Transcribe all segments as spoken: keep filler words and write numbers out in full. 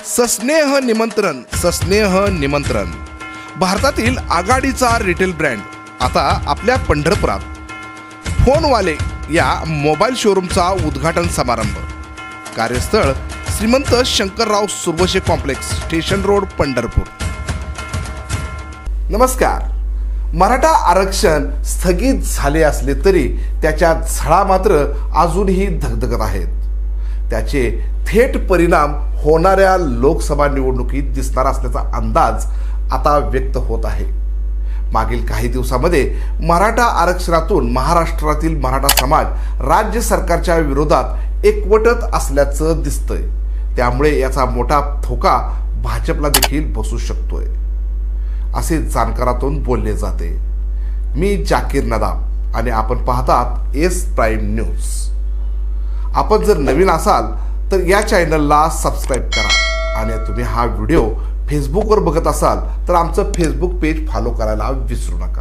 सस्नेह निमंत्रण सस्नेह निमंत्रण भारतातील आघाडीचा रिटेल ब्रँड आता आपल्या पंढरपुरात फोनवाले या मोबाईल शोरूमचा उद्घाटन समारंभ। कार्यस्थळ Shrimant Shankarrao Suravshe complex, station road, Pandharpur. नमस्कार। मराठा आरक्षण स्थगित झाले असले तरी त्याच्या झळा मात्र अजूनही धगधगत आहेत। त्याचे थेट परिणाम होणाऱ्या लोकसभा निवडणुकीत दिसणार असल्याचा अंदाज आता व्यक्त होत आहे। मागील काही दिवसांमध्ये मराठा आरक्षणातून महाराष्ट्रातील मराठा समाज राज्य सरकारच्या विरोधात एकवटत असल्याचं दिसतंय। त्यामुळे याचा मोठा धोका भाजपला देखील बसू शकतोय असे जाणकारातून बोलले जाते। मी जाकीर नदाम आणि आपण पाहतात एस प्राईम न्यूज। आपण जर नवीन असाल तर या चॅनलला सबस्क्राईब करा आणि तुम्ही हा व्हिडिओ फेसबुकवर बघत असाल तर आमचं फेसबुक पेज फॉलो करायला विसरू नका।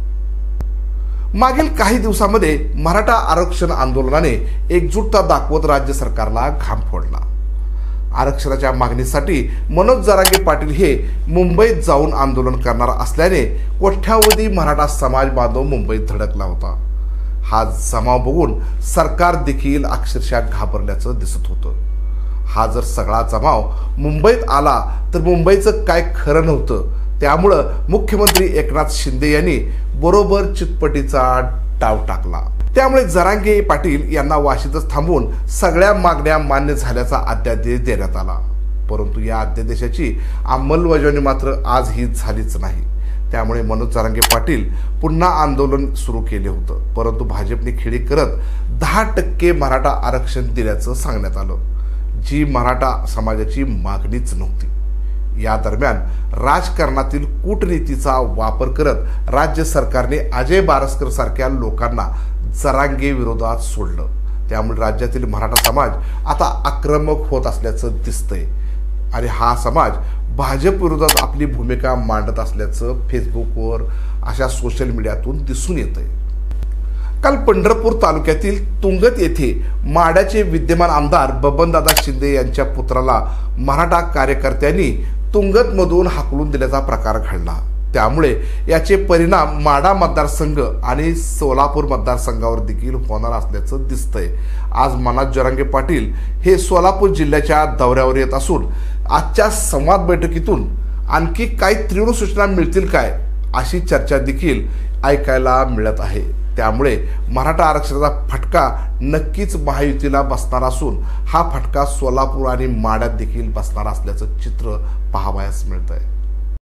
मागील काही दिवसांमध्ये मराठा आरक्षण आंदोलनाने एकजुटता दाखवत राज्य सरकारला घाम फोडला। आरक्षणाच्या मागणीसाठी मनोज जरांगे पाटील हे मुंबईत जाऊन आंदोलन करणार असल्याने कोट्यावधी मराठा समाज बांधव मुंबईत धडकला होता। हा जमाव बघून सरकार देखील अक्षरशः घाबरल्याचं दिसत होतं। हा जर सगळा जमाव मुंबईत आला तर मुंबईचं काय खरं नव्हतं। त्यामुळं मुख्यमंत्री एकनाथ शिंदे यांनी बरोबर चितपटीचा डाव टाकला। त्यामुळे जरांगे पाटील यांना वाशीतच थांबून सगळ्या मागण्या मान्य झाल्याचा अध्यादेश देण्यात आला। परंतु या अध्यादेशाची अंमलबजावणी मात्र आजही झालीच नाही। त्यामुळे मनोज जरांगे पाटील पुन्हा आंदोलन सुरू केले होतं। परंतु भाजपने खेळी करत दहा टक्के मराठा आरक्षण दिल्याचं सांगण्यात आलं, जी मराठा समाजाची मागणीच नव्हती। या दरम्यान राजकारणातील कूटनीतीचा वापर करत राज्य सरकारने अजय बारस्कर सारख्या लोकांना जरांगे विरोधात सोडलं। त्यामुळे राज्यातील मराठा समाज आता आक्रमक होत असल्याचं दिसतंय आणि हा समाज भाजप विरोधात आपली भूमिका मांडत असल्याचं फेसबुकवर अशा सोशल मीडियातून दिसून येतंय। काल पंढरपूर तालुक्यातील तुंगत येथे माढ्याचे विद्यमान आमदार बबनदादा शिंदे यांच्या पुत्राला मराठा कार्यकर्त्यांनी तुंगतमधून हाकलून दिल्याचा प्रकार घडला। त्यामुळे याचे परिणाम माढा मतदारसंघ आणि सोलापूर मतदारसंघावर देखील होणार असल्याचं दिसतंय। आज मनोज जरांगे पाटील हे सोलापूर जिल्ह्याच्या दौऱ्यावर येत असून आजच्या संवाद बैठकीतून आणखी काही तीव्र सूचना मिळतील काय अशी चर्चा देखील ऐकायला मिळत आहे। त्यामुळे मराठा आरक्षणाचा फटका नक्कीच महायुतीला बसणार असून हा फटका सोलापूर आणि माढ्यात देखील बसणार असल्याचं चित्र पाहावयास मिळतंय।